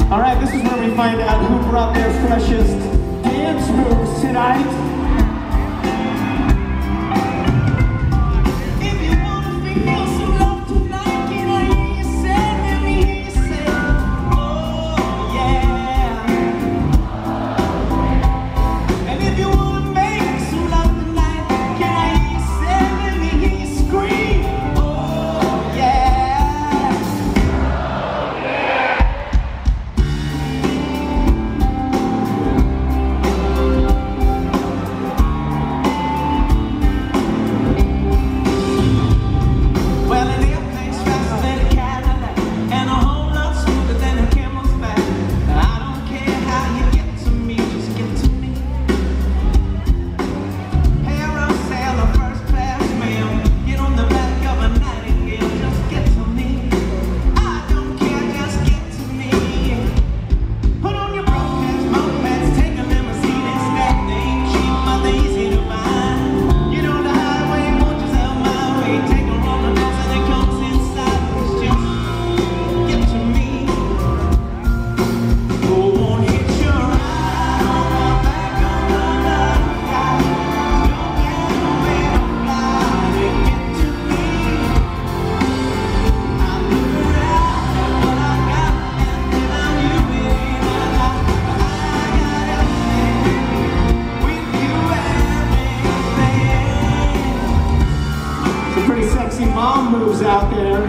All right, this is where we find out who brought their freshest dance moves tonight. Pretty sexy mom moves out there.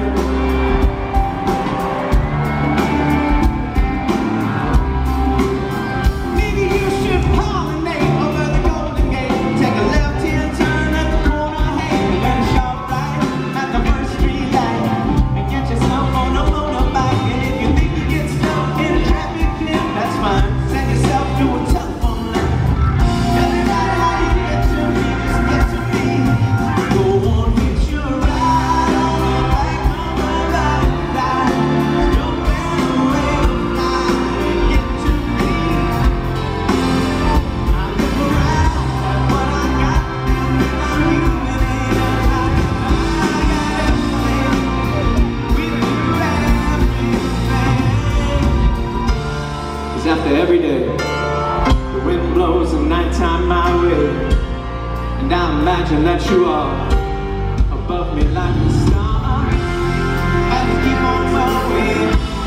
Maybe you should pollinate over the Golden Gate. Take a left-hand turn at the corner, hey, and shop right at the first street light. And get yourself on a motorbike. And if you think you get stuck in a traffic jam, that's fine. Send yourself to a telephone line. Tell me about how you get to me, just get to me. Go on, hit your ride on the back of the ride. Jump in the rain, fly, and get to me. I look around at what I got, and I'm human in a time. I got everything, with you everything. 'Cause after every day, the wind blows at nighttime my way, and I imagine that you are above me like a star. I keep on my way.